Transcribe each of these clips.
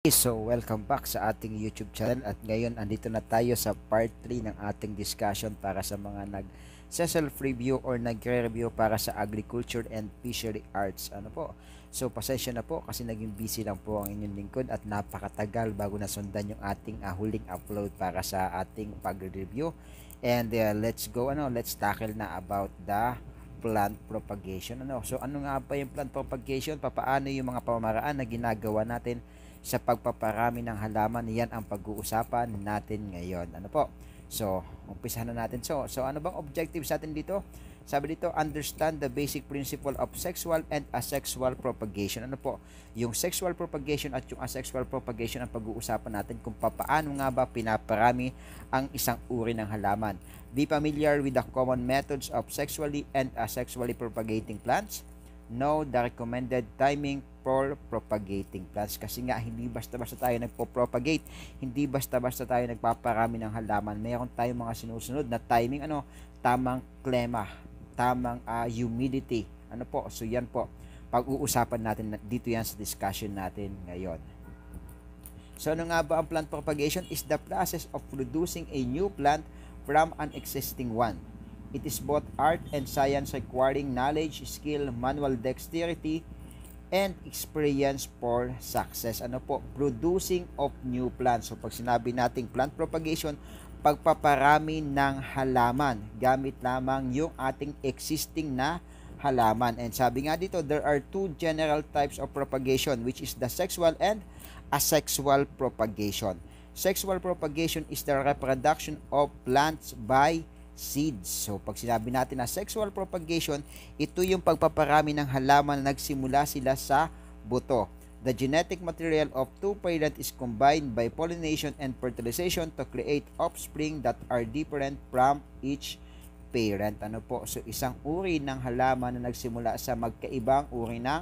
So, welcome back sa ating YouTube channel at ngayon andito na tayo sa part 3 ng ating discussion para sa mga self-review or nagre-review para sa agriculture and fishery arts. Ano po? So, pasensya na po kasi naging busy lang po ang inyong lingkod at napakatagal bago nasundan yung ating huling upload para sa ating pag-review. And let's go, let's tackle na about the plant propagation. So, ano nga ba yung plant propagation? Papaano yung mga pamamaraan na ginagawa natin sa pagpaparami ng halaman? Yan ang pag-uusapan natin ngayon. Ano po? So, umpisahan na natin. So ano bang objective sa atin dito? Sabi dito, understand the basic principle of sexual and asexual propagation. Ano po? Yung sexual propagation at yung asexual propagation ang pag-uusapan natin kung paano nga ba pinaparami ang isang uri ng halaman. Be familiar with the common methods of sexually and asexually propagating plants. Know the recommended timing for propagating plants, kasi nga hindi basta-basta tayo nagpo-propagate, hindi basta-basta tayo nagpaparami ng halaman. Mayroon tayong mga sinusunod na timing, tamang klima, tamang humidity. So yan po, pag-uusapan natin dito yan sa discussion natin ngayon. So ano nga ba ang plant propagation? Is the process of producing a new plant from an existing one. It is both art and science requiring knowledge, skill, manual dexterity, and experience for success. Producing of new plants. So pag sinabi nating plant propagation, pagpaparami ng halaman gamit lamang yung ating existing na halaman. And sabi nga dito, there are two general types of propagation, which is the sexual and asexual propagation. Sexual propagation is the reproduction of plants by seeds. So, pag sinabi natin na sexual propagation, ito yung pagpaparami ng halaman na nagsimula sila sa buto. The genetic material of two parents is combined by pollination and fertilization to create offspring that are different from each parent. So, isang uri ng halaman na nagsimula sa magkaibang uri ng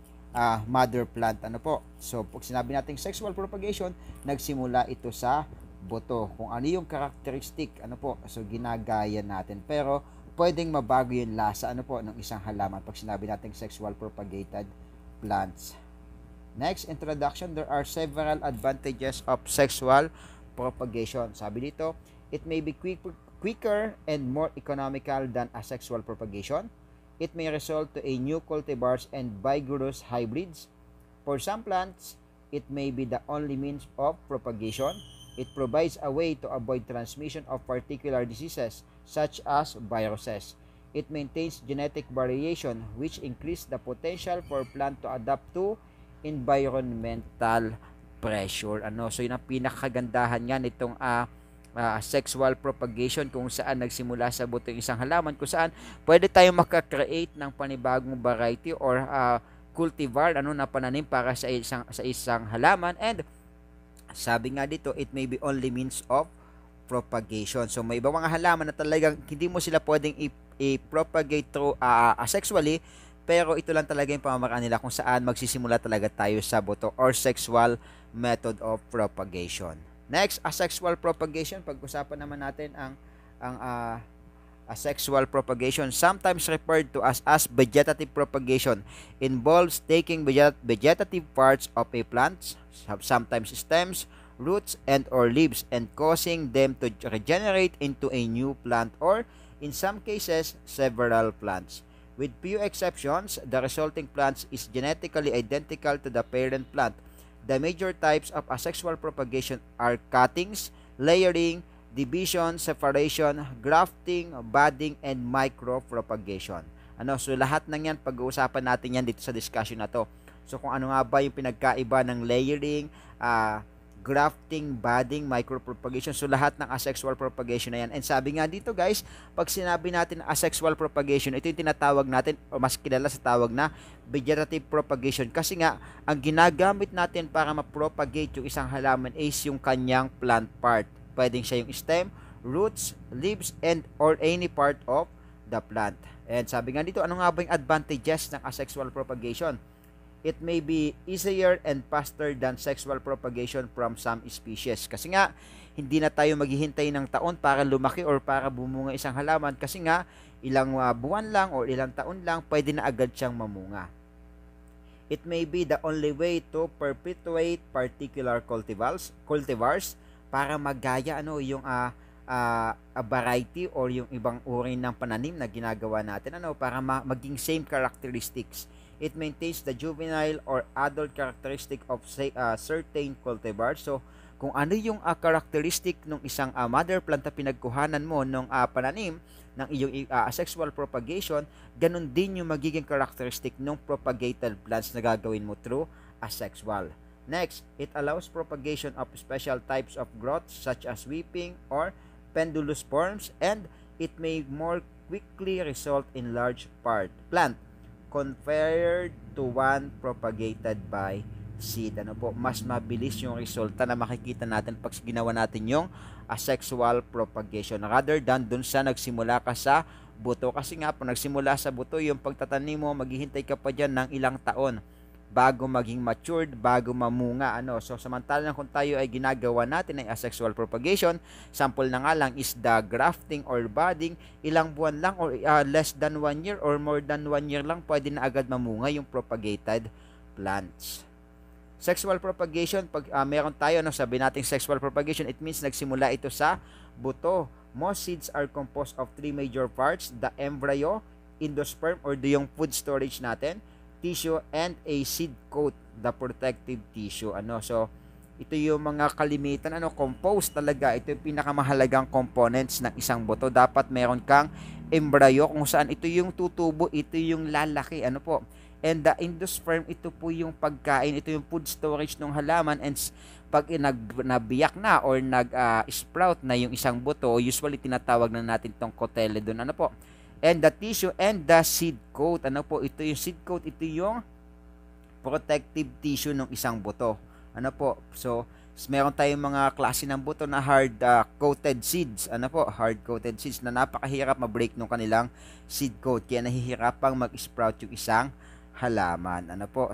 mother plant. So, pag sinabi natin sexual propagation, nagsimula ito sa boto. Kung ano yung characteristic, so ginagaya natin. Pero pwedeng mabago yung lasa ng isang halaman pag sinabi natin sexual propagated plants. Next, introduction. There are several advantages of sexual propagation. Sabi dito, it may be quicker and more economical than asexual propagation. It may result to a new cultivars and vigorous hybrids. For some plants, it may be the only means of propagation. It provides a way to avoid transmission of particular diseases such as viruses. It maintains genetic variation which increase the potential for plant to adapt to environmental pressure. So yun ang pinakagandahan nga nitong sexual propagation, kung saan nagsimula sa buto yung isang halaman, kung saan pwede tayong makakreate ng panibagong variety or cultivar na pananim para sa isang halaman. And sabi nga dito, it may be only means of propagation. So may ibang mga halaman na talagang hindi mo sila pwedeng i-propagate through asexually, pero ito lang talaga yung pamamaraan nila kung saan magsisimula talaga tayo sa buto or sexual method of propagation. Next, asexual propagation. Pag-usapan naman natin ang asexual propagation, sometimes referred to as vegetative propagation, involves taking vegetative parts of a plant, sometimes stems, roots, and or leaves, and causing them to regenerate into a new plant or, in some cases, several plants. With few exceptions, the resulting plant is genetically identical to the parent plant. The major types of asexual propagation are cuttings, layering, division, separation, grafting, budding, and micropropagation. So lahat ng yan, pag-uusapan natin yan dito sa discussion na to. So kung ano nga ba yung pinagkaiba ng layering, grafting, budding, micropropagation, so lahat ng asexual propagation na yan. And sabi nga dito guys, pag sinabi natin asexual propagation, ito yung tinatawag natin, o mas kilala sa tawag na vegetative propagation, kasi nga ang ginagamit natin para ma-propagate yung isang halaman is yung kanyang plant part. Pwedeng siya yung stem, roots, leaves, and or any part of the plant. And sabi nga dito, ano nga ba yung advantages ng asexual propagation? It may be easier and faster than sexual propagation from some species. Kasi nga, hindi na tayo maghihintay ng taon para lumaki or para bumunga isang halaman. Kasi nga, ilang buwan lang o ilang taon lang, pwede na agad siyang mamunga. It may be the only way to perpetuate particular cultivars para magaya yung a variety or yung ibang uri ng pananim na ginagawa natin para maging same characteristics. It maintains the juvenile or adult characteristic of certain cultivars. So kung ano yung characteristic ng isang mother plant na pinagkuhanan mo ng pananim ng iyong asexual propagation, ganun din yung magiging characteristic ng propagated plants na gagawin mo through asexual. Next, it allows propagation of special types of growth such as weeping or pendulous forms, and it may more quickly result in large plant compared to one propagated by seed. Mas mabilis yung resulta na makikita natin pag ginawa natin yung asexual propagation rather than dun sa nagsimula ka sa buto. Kasi nga po nagsimula sa buto, yung pagtatanim mo, maghihintay ka pa dyan ng ilang taon bago maging matured, bago mamunga. So samantalang kung tayo ay ginagawa natin ay asexual propagation, sample na nga lang is the grafting or budding, ilang buwan lang or less than 1 year or more than 1 year lang pwede na agad mamunga yung propagated plants. Sexual propagation, pag meron tayo, sabi natin sexual propagation, it means nagsimula ito sa buto. Most seeds are composed of 3 major parts: the embryo, endosperm or yung food storage natin, tissue, and a seed coat, the protective tissue. So ito yung mga kalimitan, composed talaga. Ito yung pinakamahalagang components ng isang buto. Dapat meron kang embryo kung saan ito yung tutubo, ito yung lalaki, and the endosperm, ito po yung pagkain, ito yung food storage ng halaman, and pag nabiyak na or nag-sprout na yung isang buto, usually tinatawag na natin tong cotyledon, and the tissue and the seed coat. Ito yung seed coat, ito yung protective tissue ng isang buto. So meron tayong mga klase ng buto na hard coated seeds. Hard coated seeds na napakahirap ma-break ng kanilang seed coat, kaya nahihirapang mag-sprout yung isang halaman.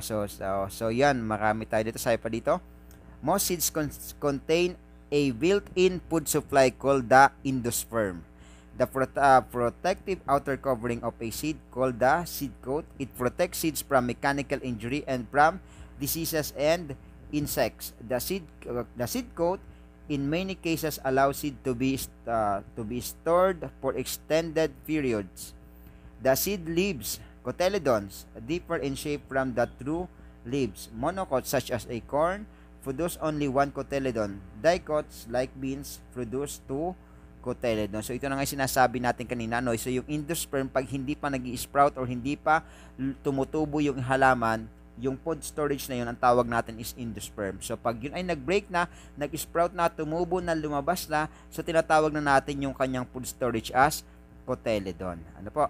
So yan, marami tayo dito. Sabi pa dito, most seeds contain a built-in food supply called the endosperm. The protective outer covering of a seed called the seed coat. It protects seeds from mechanical injury and from diseases and insects. The seed coat in many cases allows seed to be stored for extended periods. The seed leaves, cotyledons, differ in shape from the true leaves. Monocots such as a corn produce only one cotyledon. Dicots like beans produce 2 cotyledon. So ito na nga sinasabi natin kanina, So yung endosperm, pag hindi pa nag-i-sprout or hindi pa tumutubo yung halaman, yung food storage na yun, ang tawag natin is endosperm. So pag yun ay nag-break na, nag-sprout na, tumubo na, lumabas na, so tinatawag na natin yung kanyang food storage as cotyledon.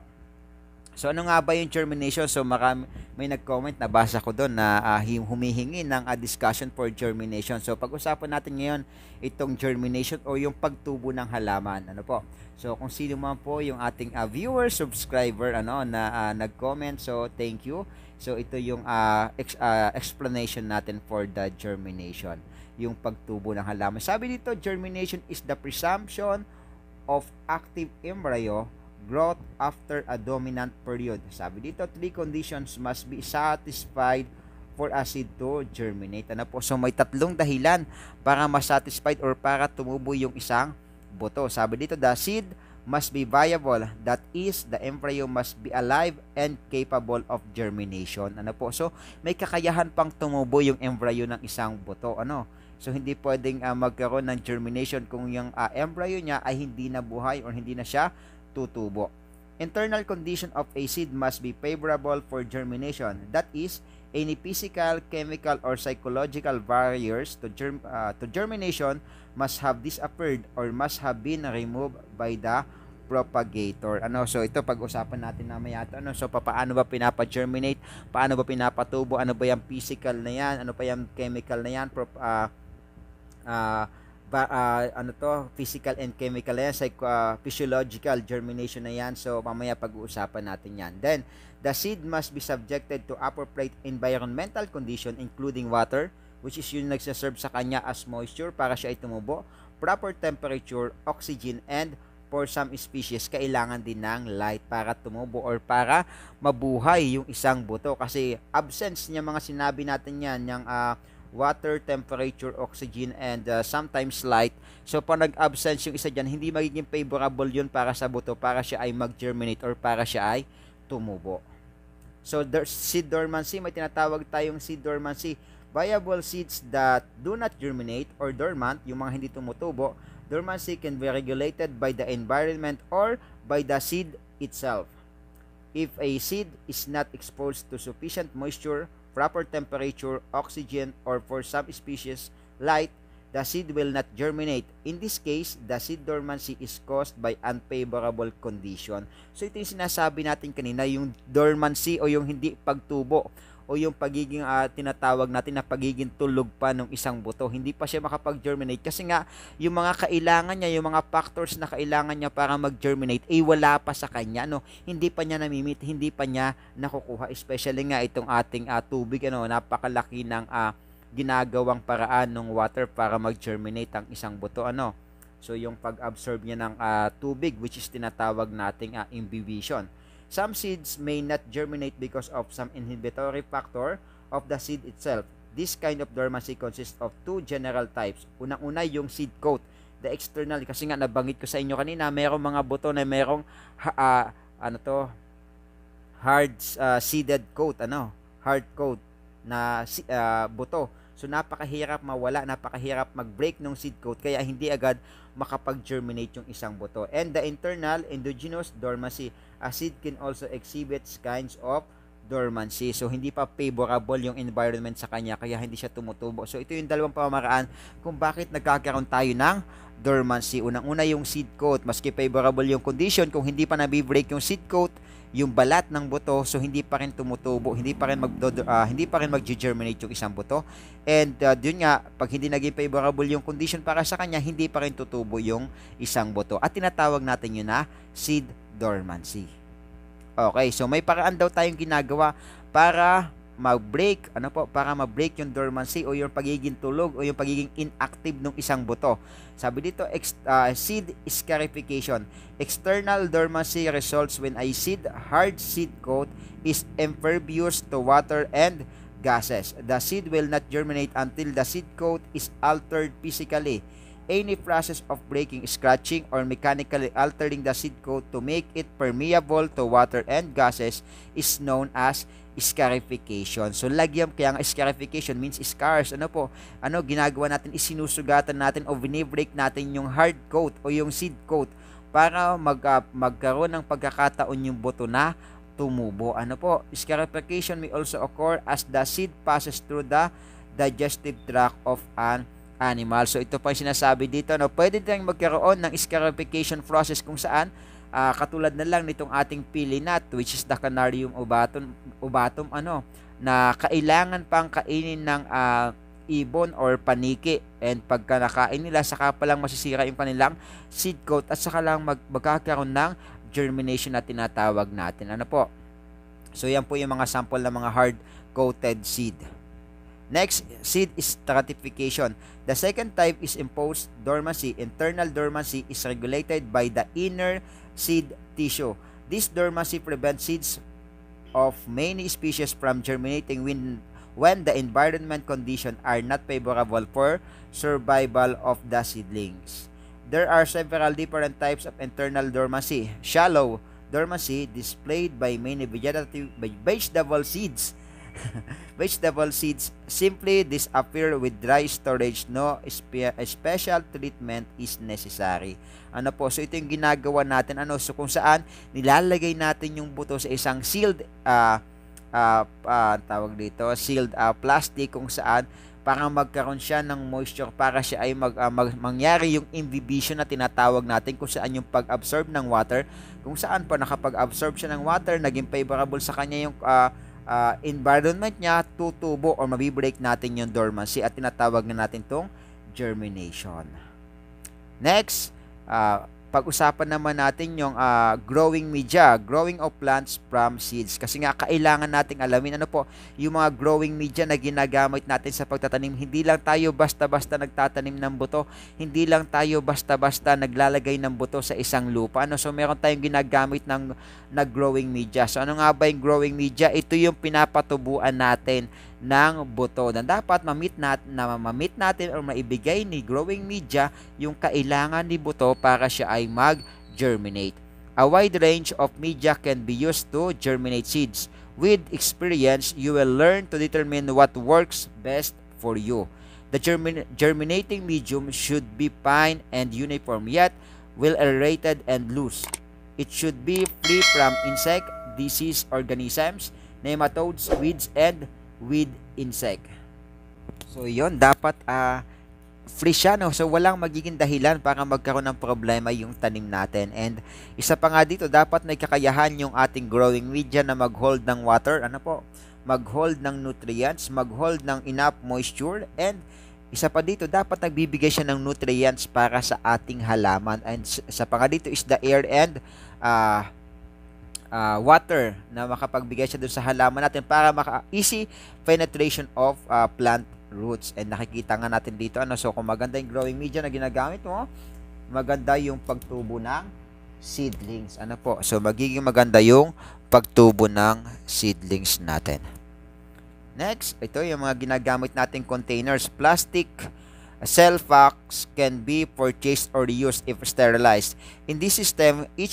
So ano nga ba yung germination? So may nag-comment, nabasa ko doon na humihingi ng discussion for germination. So pag-usapan natin ngayon itong germination o yung pagtubo ng halaman. So kung sino man po yung ating viewer, subscriber na nag-comment, so thank you. So ito yung explanation natin for the germination, yung pagtubo ng halaman. Sabi dito, germination is the presumption of active embryo growth after a dominant period. Sabi dito, 3 conditions must be satisfied for a seed to germinate. So may 3 dahilan para ma-satisfied or para tumubo yung isang buto. Sabi dito, the seed must be viable. That is, the embryo must be alive and capable of germination. So may kakayahan pang tumubo yung embryo ng isang buto. So hindi pwedeng magkaroon ng germination kung yung embryo niya ay hindi na buhay or hindi na siya tutubo. Internal condition of a seed must be favorable for germination. That is, any physical, chemical, or psychological barriers to germination must have disappeared or must have been removed by the propagator. So ito pag-usapan natin mamaya ito. So paano ba pinapa-germinate? Paano ba pinapatubo? Ano ba yung physical na yan? Ano pa yung chemical na yan? Physical and chemical na yan, physiological germination na yan. So mamaya pag-uusapan natin yan. Then the seed must be subjected to appropriate environmental condition including water, which is yung nagsaserve sa kanya as moisture para siya ay tumubo, proper temperature, oxygen, and for some species, kailangan din ng light para tumubo or para mabuhay yung isang buto. Kasi absence niya, mga sinabi natin yan, yung water, temperature, oxygen, and sometimes light. So, pag nag-absence yung isa dyan, hindi magiging favorable yun para sa buto, para siya ay mag-germinate or para siya ay tumubo. So, seed dormancy, may tinatawag tayong seed dormancy. Viable seeds that do not germinate or dormant, yung mga hindi tumutubo, dormancy can be regulated by the environment or by the seed itself. If a seed is not exposed to sufficient moisture, proper temperature, oxygen, or for some species, light, the seed will not germinate. In this case, the seed dormancy is caused by unfavorable condition. So ito yung sinasabi natin kanina, yung dormancy o yung hindi pagtubo o yung pagiging tinatawag natin na pagiging tulog pa ng isang buto. Hindi pa siya makapag-germinate kasi nga yung mga kailangan niya, yung mga factors na kailangan niya para mag-germinate wala pa sa kanya, no. Hindi pa niya namimit, hindi pa niya nakukuha, especially nga itong ating tubig, napakalaki ng ginagawang paraan ng water para mag-germinate ang isang buto, So yung pag-absorb niya ng tubig, which is tinatawag nating imbibition. Some seeds may not germinate because of some inhibitory factor of the seed itself. This kind of dormancy consists of two general types. Unang-una yung seed coat, the external, kasi nga nabanggit ko sa inyo kanina, mayroong mga buto na mayroong hard seeded coat, hard coat na buto. So napakahirap mawala, napakahirap mag-break ng seed coat, kaya hindi agad makapag-germinate yung isang buto. And the internal endogenous dormancy, a seed can also exhibit kinds of dormancy. So hindi pa favorable yung environment sa kanya, kaya hindi siya tumutubo. So ito yung dalawang pamamaraan kung bakit nagkakaroon tayo ng dormancy. Unang-una yung seed coat, maski favorable yung condition, kung hindi pa nabi-break yung seed coat, yung balat ng buto, so hindi pa rin tumutubo, hindi pa rin mag-germinate yung isang buto. And yun nga, pag hindi naging favorable yung condition para sa kanya, hindi pa rin tutubo yung isang buto. At tinatawag natin yun na seed dormancy. Okay, so may paraan daw tayong ginagawa para mag-break, para ma-break yung dormancy o yung pagiging tulog o yung pagiging inactive ng isang buto. Sabi dito, seed scarification. External dormancy results when a hard seed coat is impervious to water and gases. The seed will not germinate until the seed coat is altered physically. Any process of breaking, scratching, or mechanically altering the seed coat to make it permeable to water and gases is known as scarification. So lagyan, kaya nga scarification means scars. Ginagawa natin, isinusugatan natin o binibreak natin yung hard coat o yung seed coat para magkaroon ng pagkakataon yung buto na tumubo. Scarification may also occur as the seed passes through the digestive tract of an animal. So ito pa yung sinasabi dito, pwede tayong magkaroon ng scarification process kung saan katulad na lang nitong ating pili nut, which is the Canarium obatum, na kailangan pang kainin ng ibon or paniki, and pagka nakain nila, saka pa lang masisira yung kanilang seed coat at saka lang magkakaroon ng germination na tinatawag natin. So yan po yung mga sample ng mga hard coated seed. Next, seed stratification. The second type is imposed dormancy. Internal dormancy is regulated by the inner seed tissue. This dormancy prevents seeds of many species from germinating when the environment conditions are not favorable for survival of the seedlings. There are several different types of internal dormancy. Shallow dormancy displayed by many vegetable seeds. Vegetable seeds simply disappear with dry storage. No special treatment is necessary. So ito yung ginagawa natin, so kung saan nilalagay natin yung buto sa isang sealed sealed plastic, kung saan para magkaroon siya ng moisture, para siya ay mangyari yung imbibition na tinatawag natin, kung saan yung pag-absorb ng water, kung saan pa nakapag-absorb siya ng water, naging favorable sa kanya yung environment niya, tutubo or mabibreak natin yung dormancy at tinatawag na natin tong germination. Next, pag-usapan naman natin yung growing media, growing of plants from seeds. Kasi nga kailangan nating alamin ano po yung mga growing media na ginagamit natin sa pagtatanim. Hindi lang tayo basta-basta nagtatanim ng buto, hindi lang tayo basta-basta naglalagay ng buto sa isang lupa. Ano? So meron tayong ginagamit ng growing media. So ano nga ba yung growing media? Ito yung pinapatubuan natin ng buto na dapat mamit natin o maibigay ni growing media yung kailangan ni buto para siya ay mag-germinate. A wide range of media can be used to germinate seeds. With experience, you will learn to determine what works best for you. The germinating medium should be fine and uniform, yet well aerated and loose. It should be free from insect, disease organisms, nematodes, weeds, and with insect. So yon dapat free siya, no? So walang magiging dahilan para magkaroon ng problema yung tanim natin. And isa pa nga dito, dapat may kakayahan yung ating growing media na mag-hold ng water, ano po? Mag-hold ng nutrients, mag-hold ng enough moisture, and isa pa dito, dapat nagbibigay siya ng nutrients para sa ating halaman. And isa pa nga dito is the air and water na makapagbigay siya dun sa halaman natin para easy penetration of plant roots. And nakikita nga natin dito ano, so kung maganda yung growing media na ginagamit mo, maganda yung pagtubo ng seedlings. Ano po? So magiging maganda yung pagtubo ng seedlings natin. Next, ito yung mga ginagamit nating containers. Plastic cell packs can be purchased or reused if sterilized. In this system, each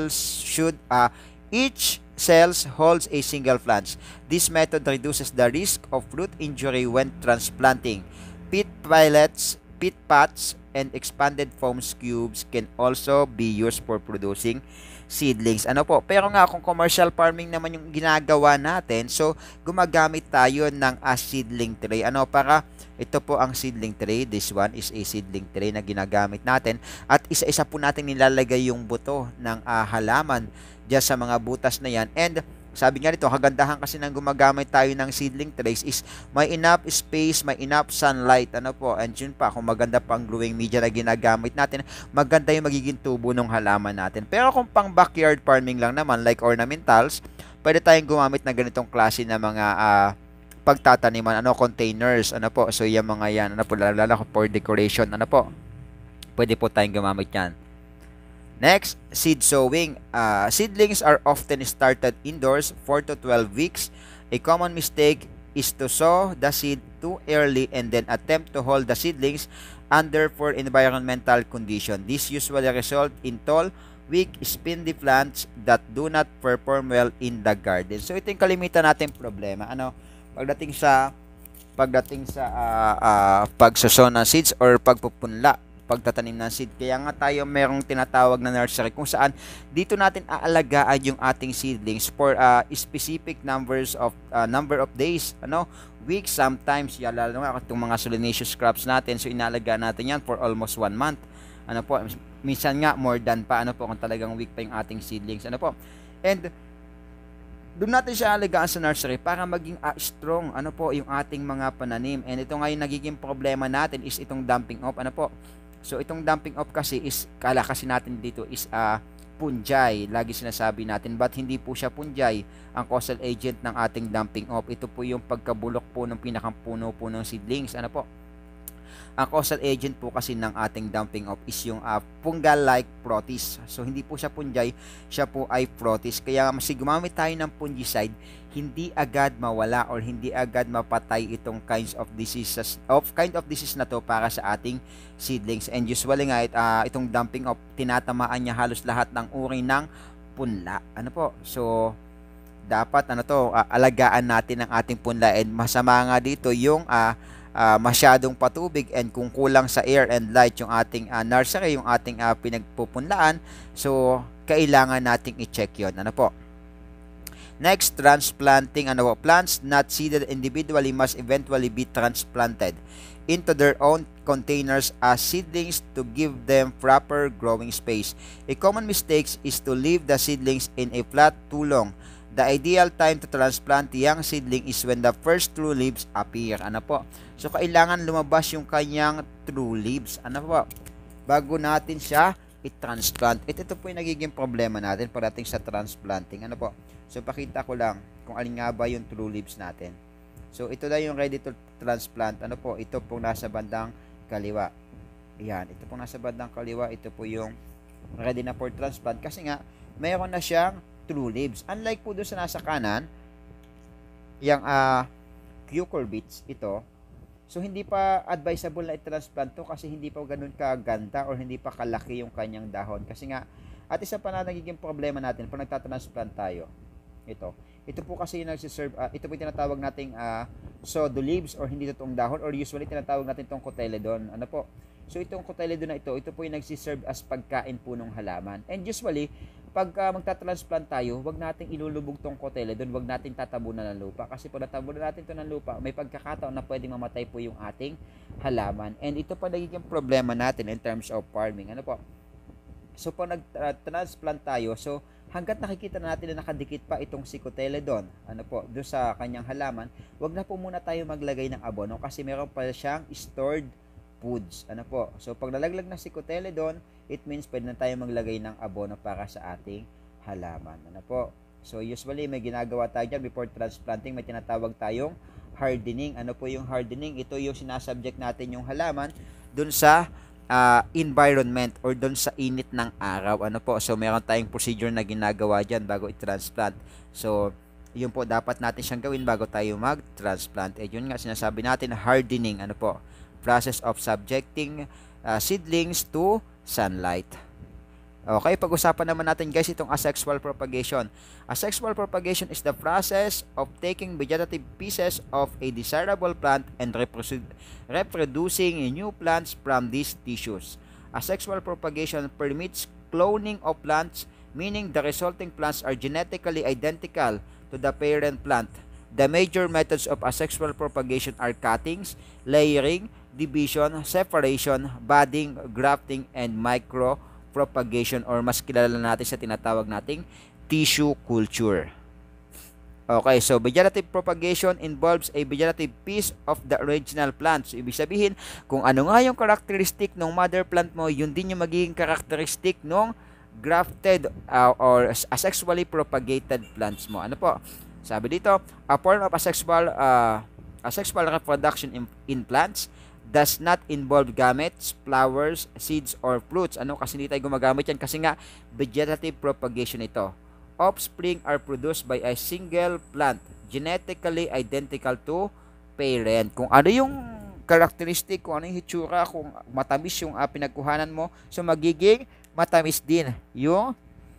cells holds a single plant. This method reduces the risk of root injury when transplanting. Peat pellets, peat pots, and expanded foam cubes can also be used for producing seedlings. Ano po? Pero nga kung commercial farming naman yung ginagawa natin, so gumagamit tayo ng seedling tray. Ano, para ito po ang seedling tray. This one is a seedling tray na ginagamit natin. At isa-isa po natin nilalagay yung buto ng halaman diyan sa mga butas na yan. And sabi nga dito, kagandahan kasi ng gumagamit tayo ng seedling trays is may enough space, may enough sunlight. Ano po? And yun pa, kung maganda pang growing media na ginagamit natin, maganda yung magiging tubo ng halaman natin. Pero kung pang backyard farming lang naman, like ornamentals, pwede tayong gumamit ng ganitong klase na mga pagtataniman, containers, ano po. So yung mga yan, ano po, lalo for decoration, ano po. Pwede po tayong gumamit yan. Next, seed sowing. Seedlings are often started indoors 4 to 12 weeks. A common mistake is to sow the seed too early and then attempt to hold the seedlings under poor environmental condition. This usually results in tall, weak, spindly plants that do not perform well in the garden. So ito yung kalimitan natin problema. Pagdating sa pagsoso ng seeds or pagpupunla, pagtatanim ng seed. Kaya nga tayo merong tinatawag na nursery kung saan dito natin aalagaan yung ating seedlings for specific number of days, weeks, sometimes lalo nga itong mga solanaceous crops natin, so inaalagaan natin yan for almost 1 month. Minsan nga more than pa, kung talagang weak pa yung ating seedlings, and doon natin siya alagaan sa nursery para maging strong, yung ating mga pananim. And ito nga yung nagiging problema natin is itong dumping off, So itong dumping off kasi is, kala kasi natin dito is fungi, lagi sinasabi natin, but hindi po siya fungi ang causal agent ng ating dumping off. Ito po yung pagkabulok po ng pinakapuno po ng seedlings, Ang causal agent po kasi ng ating dumping off is yung fungal-like protists. So hindi po siya fungi, siya po ay protists. Kaya mas gumamit tayo ng fungicide, hindi agad mawala or hindi agad mapatay itong kind of disease na to para sa ating seedlings. And usually nga itong dumping off, tinatamaan niya halos lahat ng uri ng punla. So dapat alagaan natin ang ating punla, and masama nga dito yung masyadong patubig, and kung kulang sa air and light yung ating nursery, yung ating pinagpupunlaan, so kailangan nating i-check yun. Next, transplanting. Plants not seeded individually must eventually be transplanted into their own containers as seedlings to give them proper growing space. A common mistake is to leave the seedlings in a flat too long. The ideal time to transplant the young seedling is when the first true leaves appear. So kailangan lumabas yung kanyang true leaves. Bago natin siya i-transplant. Ito po yung nagiging problema natin pagdating sa transplanting. Ano po? So, pakita ko lang kung alin nga ba yung true leaves natin. So, ito na yung ready to transplant. Ano po? Ito po nasa bandang kaliwa. Ayan. Ito po nasa bandang kaliwa. Ito po yung ready na for transplant. Kasi nga, mayroon na siyang true leaves. Unlike po doon sa nasa kanan, yung cucurbits, ito, so hindi pa advisable na i-transplant to kasi hindi pa ganun kaganda or hindi pa kalaki yung kanyang dahon. Kasi nga, at isa pa na nagiging problema natin pag nagtatransplant tayo, ito po kasi yung nagsiserve, ito po yung tinatawag nating pseudo leaves or hindi totoong dahon, or usually tinatawag natin itong cotyledon. Ano po? So itong cotyledon na ito po yung nagsiserve as pagkain po ng halaman. And usually, pag magta-transplant tayo, wag nating ilulubog tong cotyledon, wag nating tatabunan ng lupa. Kasi pag natabunan natin ito ng lupa, may pagkakataon na pwedeng mamatay po yung ating halaman. And ito pa nagiging problema natin in terms of farming. Ano po? So pag nag-transplant tayo, so hanggat nakikita natin na nakadikit pa itong si cotyledon, ano po, doon sa kanyang halaman, wag na po muna tayo maglagay ng abono kasi meron pa siyang stored foods. Ano po? So, pag nalaglag na si cotyledon, it means pwede na tayo maglagay ng abono para sa ating halaman. Ano po? So, usually, may ginagawa tayo dyan before transplanting. May tinatawag tayong hardening. Ano po yung hardening? Ito yung sinasubject natin yung halaman dun sa environment or dun sa init ng araw. Ano po? So, meron tayong procedure na ginagawa dyan bago i-transplant. So, yun po, dapat natin siyang gawin bago tayo mag-transplant. Yun nga, sinasabi natin, hardening. Ano po? Process of subjecting seedlings to sunlight. Okay, pag-usapan naman natin guys itong asexual propagation. Asexual propagation is the process of taking vegetative pieces of a desirable plant and reproducing new plants from these tissues. Asexual propagation permits cloning of plants, meaning the resulting plants are genetically identical to the parent plant. The major methods of asexual propagation are cuttings, layering, division, separation, budding, grafting, and micropropagation, or mas kilala natin sa tinatawag nating tissue culture. Okay, so vegetative propagation involves a vegetative piece of the original plant. So, ibig sabihin, kung ano nga yung characteristic ng mother plant mo, yun din yung magiging characteristic ng grafted or asexually propagated plants mo. Ano po? Sabi dito, a form of asexual reproduction in plants does not involve gametes, flowers, seeds, or fruits. Ano? Kasi hindi tayo gumagamit yan kasi nga vegetative propagation ito. Offspring are produced by a single plant, genetically identical to parent. Kung ano yung characteristic, kung ano yung hitsura, kung matamis yung pinagkuhanan mo, so magiging matamis din yung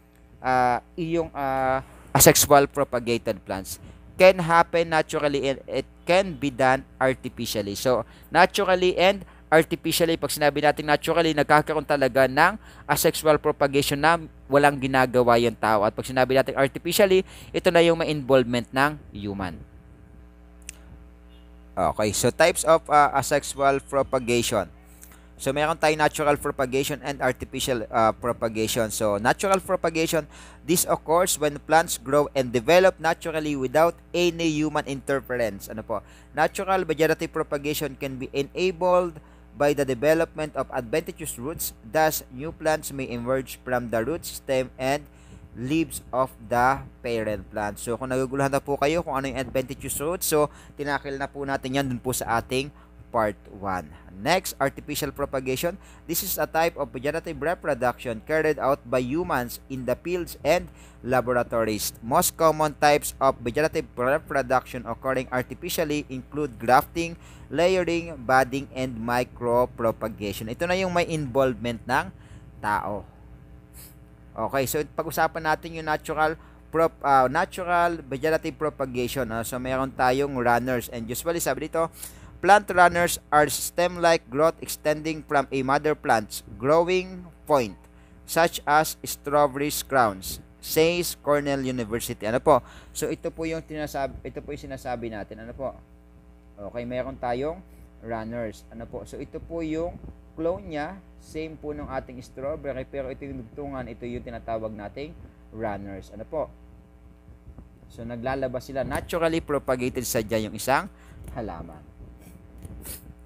asexual propagated plants. Can happen naturally and it can be done artificially. So, naturally and artificially, pag sinabi natin naturally, nagkakaroon talaga ng asexual propagation na walang ginagawa yung tao. At pag sinabi natin artificially, ito na yung may involvement ng human. Okay, so types of asexual propagation. So, meron tayong natural propagation and artificial propagation. So, natural propagation, this occurs when plants grow and develop naturally without any human interference. Ano po? Natural vegetative propagation can be enabled by the development of adventitious roots. Thus, new plants may emerge from the root stem and leaves of the parent plant. So, kung naguguluhan na po kayo kung ano yung adventitious roots, so, tinakil na po natin yan dun po sa ating Part 1. Next, artificial propagation. This is a type of vegetative reproduction carried out by humans in the fields and laboratories. Most common types of vegetative reproduction occurring artificially include grafting, layering, budding, and micropropagation. Ito na yung may involvement ng tao. Okay, so pag-usapan natin yung natural vegetative propagation. So, meron tayong runners, and usually sabi dito, plant runners are stem-like growth extending from a mother plant's growing point, such as strawberry crowns, says Cornell University. Ano po? So, ito po yung sinasabi natin. Ano po? Okay, meron tayong runners. Ano po? So, ito po yung clone niya, same po ng ating strawberry, pero ito yung dugtungan, ito yung tinatawag nating runners. Ano po? So, naglalabas sila. Naturally propagated sa dyan yung isang halaman.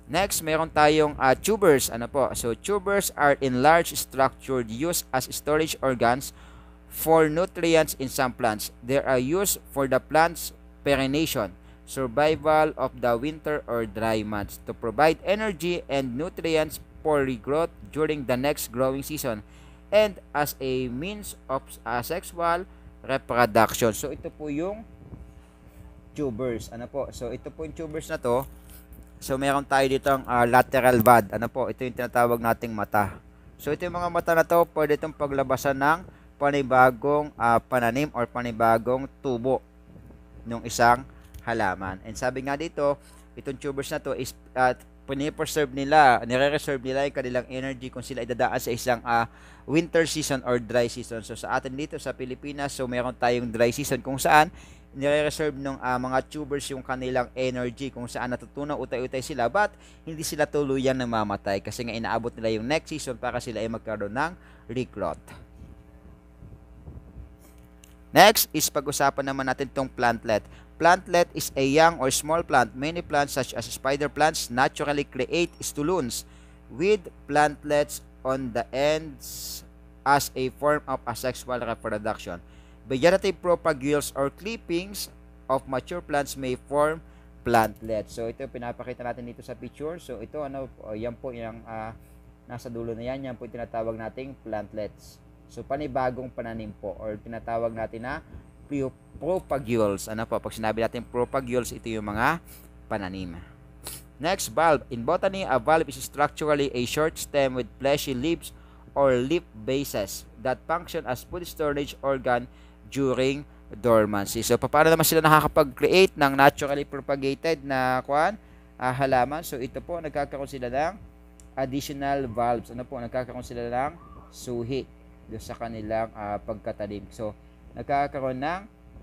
Next, meron tayong tubers. Ano po? So, tubers are enlarged structured used as storage organs for nutrients in some plants. They are used for the plant's perennation, survival of the winter or dry months, to provide energy and nutrients for regrowth during the next growing season, and as a means of sexual reproduction. So, ito po yung tubers. Ano po? So, ito po yung tubers na to. So, meron tayo dito ang lateral bud. Ano po? Ito yung tinatawag nating mata. So, ito yung mga mata na to, pwede itong paglabasan ng panibagong pananim or panibagong tubo ng isang halaman. And sabi nga dito, itong tubers na to is pinipreserve nila, nire-reserve nila yung kanilang energy kung sila idadaan sa isang winter season or dry season. So, sa atin dito sa Pilipinas, so meron tayong dry season kung saan nire-reserve ng mga tubers yung kanilang energy kung saan natutunaw utay-utay sila, but hindi sila tuluyang namamatay kasi nga inaabot nila yung next season para sila ay magkaroon ng regrowth. Next is pag-usapan naman natin itong plantlet. Plantlet is a young or small plant. Many plants such as spider plants naturally create stuluns with plantlets on the ends as a form of asexual reproduction. Vegetative propagules or clippings of mature plants may form plantlets. So, ito pinapakita natin dito sa picture. So, ito, yan po yung nasa dulo na yan. Yan po yung tinatawag nating plantlets. So, panibagong pananim po or tinatawag natin na propagules. Ano po? Pag sinabi natin propagules, ito yung mga pananim. Next, bulb. In botany, a bulb is structurally a short stem with fleshy leaves or leaf bases that function as food storage organ during dormancy. So, paano naman sila nakakapag-create ng naturally propagated na halaman? So, ito po, nagkakaroon sila ng additional valves. Ano po, nagkakaroon sila ng suhi doon sa kanilang pagkatanim. So, nagkakaroon ng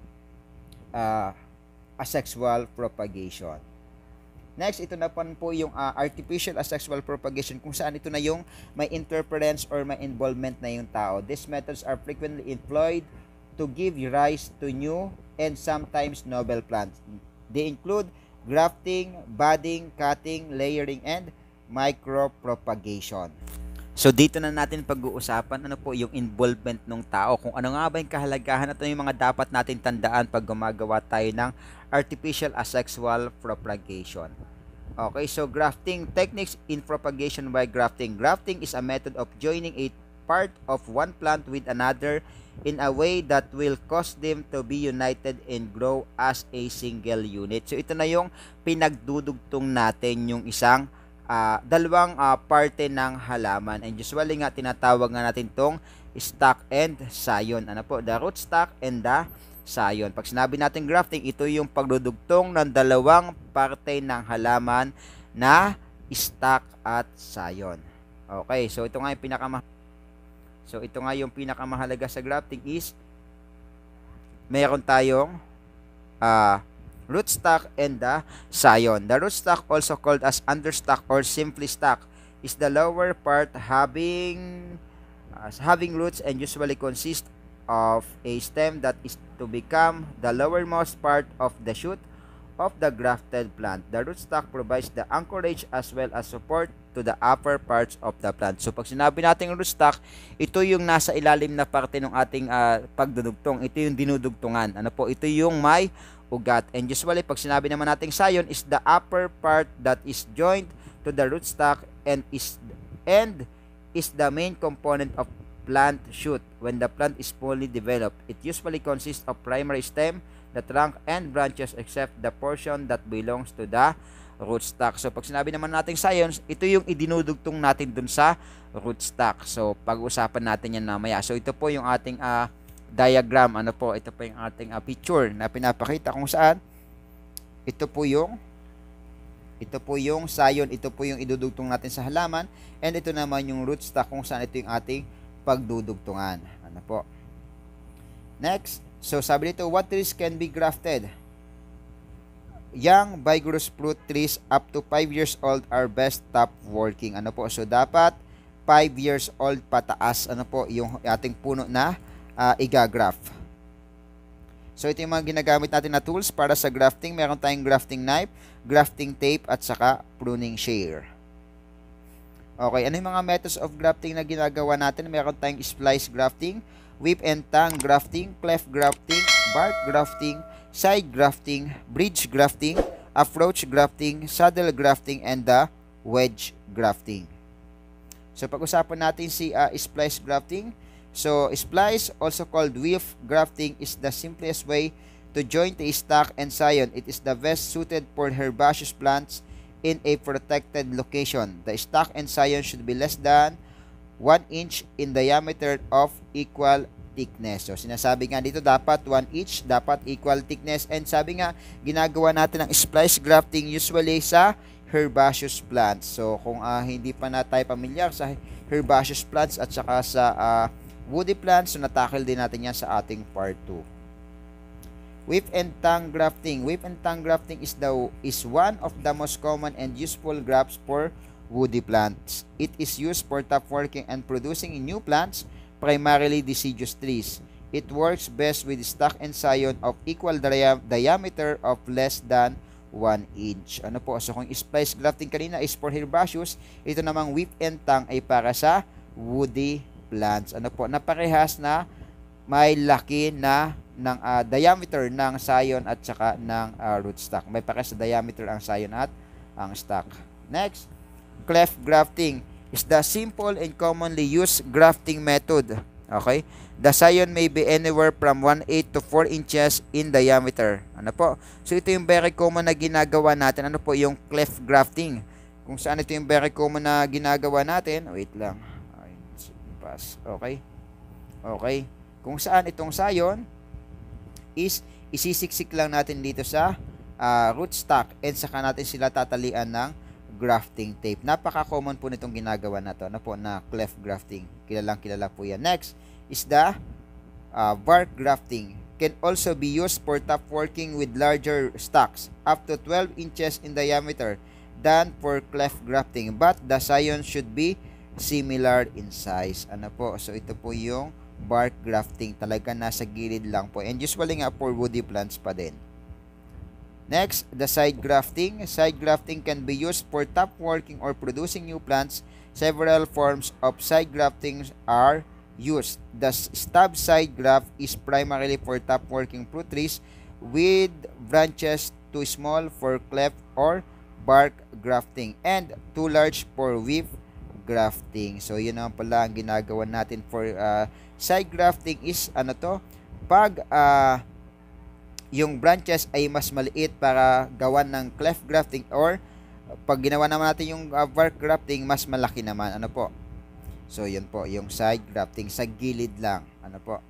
asexual propagation. Next, ito na po yung artificial asexual propagation kung saan ito na yung may interference or may involvement na yung tao. These methods are frequently employed to give rise to new and sometimes novel plants. They include grafting, budding, cutting, layering, and micropropagation. So, dito na natin pag-uusapan ano po yung involvement ng tao. Kung ano nga ba yung kahalagahan at ano yung mga dapat natin tandaan pag gumagawa tayo ng artificial asexual propagation. Okay, so grafting techniques in propagation by grafting. Grafting is a method of joining a part of one plant with another in a way that will cause them to be united and grow as a single unit. So, ito na yung pinagdudugtong natin yung isang dalawang parte ng halaman. And usually nga, tinatawag nga natin tong stock and scion. Ano po? The root stock and the scion. Pag sinabi natin grafting, ito yung pagdudugtong ng dalawang parte ng halaman na stock at scion. Okay, so ito nga yung pinakamahalaga sa grafting is meron tayong rootstock and the scion. The rootstock, also called as understock or simply stock, is the lower part having roots and usually consists of a stem that is to become the lowermost part of the shoot of the grafted plant. The rootstock provides the anchorage as well as support to the upper parts of the plant. So, pag sinabi natin rootstock, ito yung nasa ilalim na parte ng ating pagdudugtong. Ito yung dinudugtungan. Ano po? Ito yung may ugat. And usually, pag sinabi naman natin scion, is the upper part that is joined to the rootstock and is the main component of plant shoot. When the plant is fully developed, it usually consists of primary stem, the trunk, and branches except the portion that belongs to the rootstock. So, pag sinabi naman natin scion, ito yung idinudugtong natin dun sa rootstock. So, pag-usapan natin yan mamaya. So, ito po yung ating diagram. Ano po? Ito po yung ating picture na pinapakita kung saan ito po yung scion, ito po yung idudugtong natin sa halaman, and ito naman yung rootstock kung saan ito yung ating pagdudugtungan. Ano po? Next, so sabi dito, what trees can be grafted? Young vigorous fruit trees up to 5 years old are best stop working. Ano po? So dapat 5 years old pataas, ano po, yung ating puno na igagraft. So ito yung mga ginagamit natin na tools para sa grafting. Meron tayong grafting knife, grafting tape, at saka pruning shear. Okay, ano yung mga methods of grafting na ginagawa natin? Meron tayong splice grafting, whip and tang grafting, cleft grafting, bark grafting, side grafting, bridge grafting, approach grafting, saddle grafting, and the wedge grafting. So pag-usapan natin si splice grafting. So splice, also called whip grafting, is the simplest way to join the stalk and scion. It is the best suited for herbaceous plants in a protected location. The stalk and scion should be less than 1 inch in diameter of equal thickness. So sinasabi nga dito dapat 1 inch, dapat equal thickness. And sabi nga, ginagawa natin ang splice grafting usually sa herbaceous plants. So kung hindi pa na tayo pamilyar sa herbaceous plants at saka sa woody plants, so natakil din natin yan sa ating part 2. Whip and tang grafting. Whip and tang grafting is one of the most common and useful grafts for woody plants. It is used for top working and producing in new plants, primarily deciduous trees. It works best with stalk and scion of equal diameter of less than 1 inch. Ano po? So kung splice grafting kanina is for herbaceous, ito namang whip and tang ay para sa woody plants. Ano po? Naparehas na may laki na ng diameter ng scion at saka ng rootstock. May parehas sa diameter ang scion at ang stock. Next, cleft grafting is the simple and commonly used grafting method. Okay? The scion may be anywhere from 1/8 to 4 inches in diameter. Ano po? So ito yung very common na ginagawa natin. Ano po yung cleft grafting? Kung saan ito yung very common na ginagawa natin. Wait lang. Okay? Okay. Kung saan itong scion is isisiksik lang natin dito sa rootstock and saka natin sila tatalian ng grafting tape. Napaka-common po nitong ginagawa na to. Ano po na cleft grafting. Kilala po yan. Next is the bark grafting. Can also be used for top working with larger stalks up to 12 inches in diameter than for cleft grafting. But the scion should be similar in size. Ano po? So ito po yung bark grafting. Talaga nasa gilid lang po. And usually nga for woody plants pa din. Next, the side grafting. Side grafting can be used for top working or producing new plants. Several forms of side grafting are used. The stub side graft is primarily for top working fruit trees with branches too small for cleft or bark grafting and too large for whip grafting. So yun naman pala ang ginagawa natin for side grafting is ano to, pag yung branches ay mas maliit para gawan ng cleft grafting, or pag ginawa naman natin yung bark grafting, mas malaki naman. Ano po? So yun po yung side grafting, sa gilid lang. Ano po?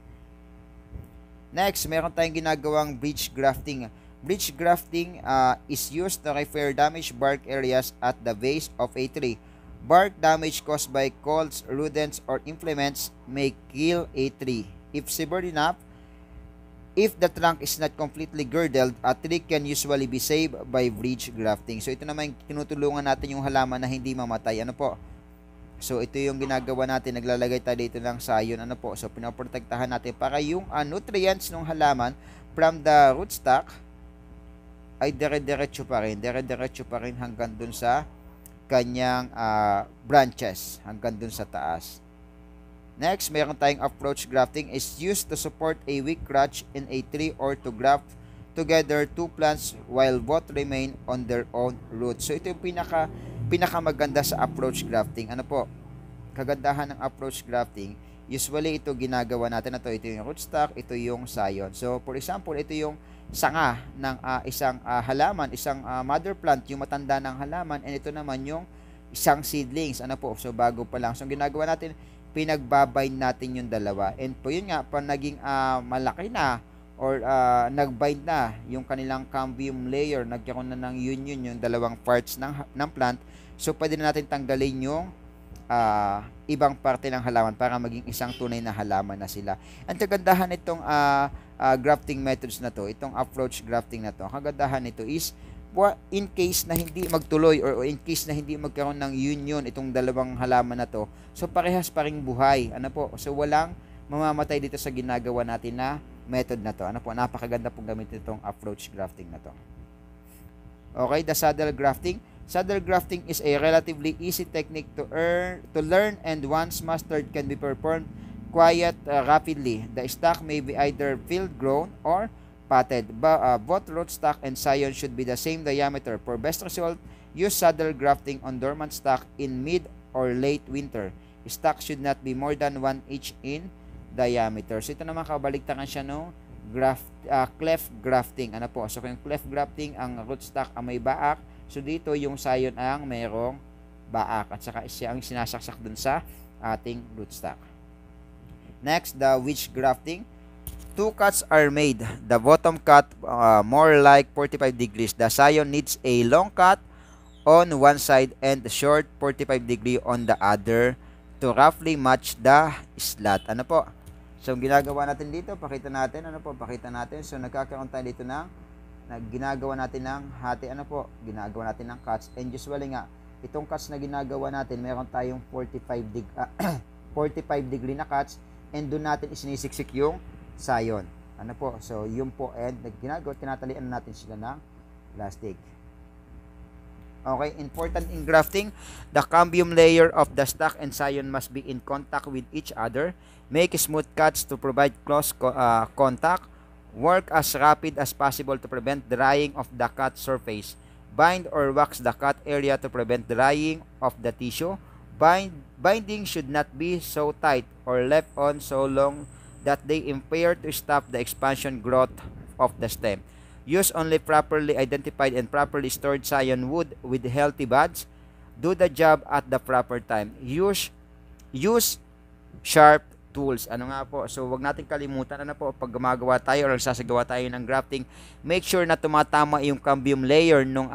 Next, meron tayong ginagawang bridge grafting. Bridge grafting is used to repair damaged bark areas at the base of a tree. Bark damage caused by colds, rodents, or implements may kill a tree. If severed enough, if the trunk is not completely girdled, a tree can usually be saved by bridge grafting. So ito naman tinutulungan natin yung halaman na hindi mamatay. Ano po? So ito yung ginagawa natin, naglalagay tayo dito ng scion. Ano po? So pinoprotektahan natin para yung nutrients ng halaman from the rootstock ay dire-diretso pa rin hanggang dun sa kanyang branches, hanggang dun sa taas. Next, mayroon tayong approach grafting is used to support a weak crotch in a tree or to graft together two plants while both remain on their own roots. So ito yung pinakamaganda sa approach grafting. Ano po? Kagandahan ng approach grafting, usually ito ginagawa natin na ito yung rootstock, ito yung scion. So for example, ito yung sanga ng isang halaman, isang mother plant, yung matanda ng halaman, and ito naman yung isang seedlings. Ano po? So bago pa lang. So ginagawa natin, pinagbabind natin yung dalawa. And po yun nga, pag naging malaki na or nagbind na yung kanilang cambium layer, nagkaroon na ng union yung dalawang parts ng plant, so pwede na natin tanggalin yung ibang parte ng halaman para maging isang tunay na halaman na sila. Ang kagandahan nitong grafting methods na to, itong approach grafting na to, ang kagandahan nito is in case na hindi magtuloy or in case na hindi magkaroon ng union itong dalawang halaman na to, so parehas pa ring buhay. Ano po? So walang mamamatay dito sa ginagawa natin na method na to. Ano po, napakaganda pong gamitin itong approach grafting na to. Okay, the saddle grafting. Saddle grafting is a relatively easy technique to learn, and once mastered can be performed quite rapidly. The stock may be either field grown or potted. Both rootstock and scion should be the same diameter. For best result, use saddle grafting on dormant stock in mid or late winter. Stock should not be more than 1 inch in diameter. So ito naman kabaligtaran siya no, cleft grafting. Ano po? So kung cleft grafting, ang rootstock ang may baak. So dito yung scion ang mayroong baak at saka siya ang sinasaksak dun sa ating rootstock. Next, the wedge grafting. 2 cuts are made. The bottom cut more like 45 degrees. The scion needs a long cut on one side and the short 45 degree on the other to roughly match the slat. Ano po? So, ginagawa natin dito, pakita natin. Ano po? Pakita natin. So, nagkakaroon tayo dito ng ginagawa natin ng hati. Ano po? Ginagawa natin ng cuts. And usually nga, itong cuts na ginagawa natin, meron tayong 45 degree na cuts. And doon natin isinisiksik yung scion. Ano po? So, yun po. And ginagawa, tinatalian natin sila ng plastic. Okay, important in grafting, the cambium layer of the stock and scion must be in contact with each other. Make smooth cuts to provide close contact. Work as rapid as possible to prevent drying of the cut surface. Bind or wax the cut area to prevent drying of the tissue. Binding should not be so tight or left on so long that they impair to stop the expansion growth of the stem. Use only properly identified and properly stored scion wood with healthy buds. Do the job at the proper time. Use sharp tools. Ano nga po? So, wag natin kalimutan, ano po, pag gumagawa tayo or sasagawa tayo ng grafting, make sure na tumatama yung cambium layer nung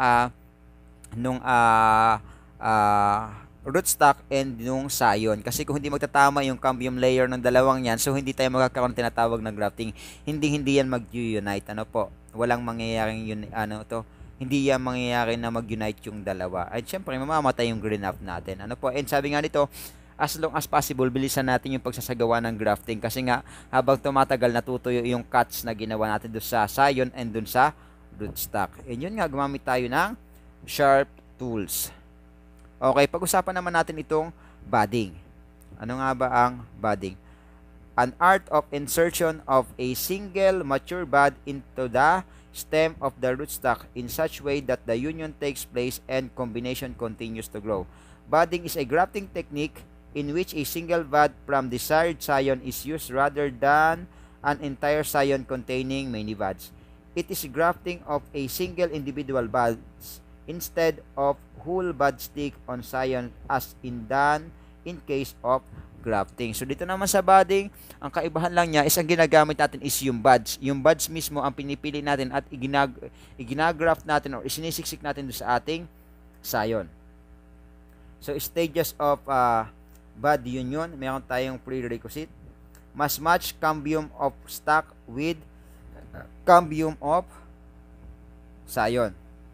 rootstock and yung scion. Kasi kung hindi magtatama yung cambium layer ng dalawang yan, so hindi tayo magkakaroon tinatawag na grafting. Hindi yan mag-unite. Ano po? Walang mangyayaring hindi yan mangyayari na mag-unite yung dalawa. At syempre, mamamatay yung green up natin. Ano po? And sabi nga nito, as long as possible, bilisan natin yung pagsasagawa ng grafting. Kasi nga, habang tumatagal, natutuyo yung cuts na ginawa natin doon sa scion and doon sa rootstock. And yun nga, gumamit tayo ng sharp tools. Okay, pag-usapan naman natin itong budding. Ano nga ba ang budding? An art of insertion of a single mature bud into the stem of the rootstock in such way that the union takes place and combination continues to grow. Budding is a grafting technique in which a single bud from desired scion is used rather than an entire scion containing many buds. It is grafting of a single individual buds instead of whole bud stick on scion as done in case of grafting. So dito naman sa budding, ang kaibahan lang niya is ang ginagamit natin is yung buds. Yung buds mismo ang pinipili natin at iginagraft natin or isinisiksik natin doon sa ating scion. So stages of bud union, meron tayong prerequisite. Must match cambium of stock with cambium of scion.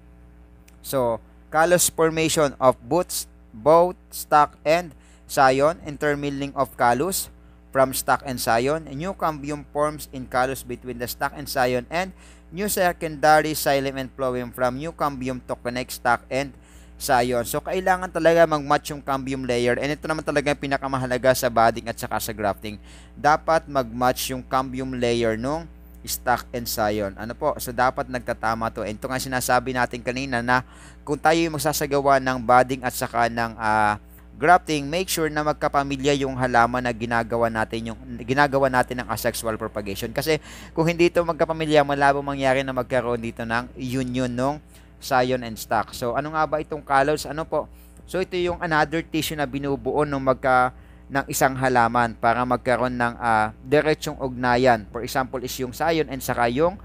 So, callus formation of both stock and scion, intermingling of callus from stock and scion. New cambium forms in callus between the stock and scion, and new secondary xylem and phloem from new cambium to connect stock and scion. So, kailangan talaga mag-match yung cambium layer, and ito naman talaga yung pinakamahalaga sa budding at saka sa grafting. Dapat mag-match yung cambium layer nung stock and scion. Ano po? So, dapat nagtatama to. And ito nga sinasabi natin kanina na kung tayo yung magsasagawa ng budding at saka ng grafting, make sure na magkapamilya yung halaman na ginagawa natin ng asexual propagation. Kasi kung hindi ito magkapamilya, malabo mangyari na magkaroon dito ng union ng scion and stock. So, ano nga ba itong callus? Ano po? So, ito yung another tissue na binubuo ng isang halaman para magkaroon ng diretsong ugnayan. For example, is yung scion and saka yung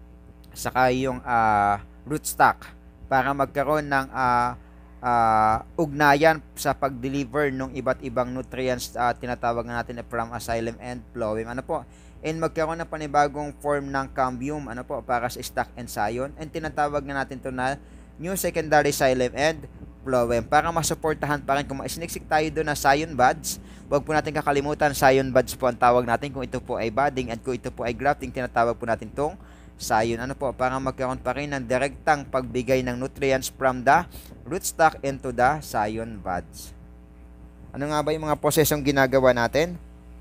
rootstock para magkaroon ng ugnayan sa pag-deliver ng iba't ibang nutrients tinatawag natin from xylem and phloem. Ano po? And magkaroon ng panibagong form ng cambium, ano po, para sa stock and scion. And tinatawag na natin to na new secondary xylem, and phloem. Para masuportahan pa rin kung maisiniksik tayo doon na scion buds, huwag po natin kakalimutan, scion buds po ang tawag natin kung ito po ay budding, at kung ito po ay grafting, tinatawag po natin tong scion. Ano po, para magkaroon pa rin ng direktang pagbigay ng nutrients from the rootstock into the scion buds. Ano nga ba yung mga prosesong ginagawa natin?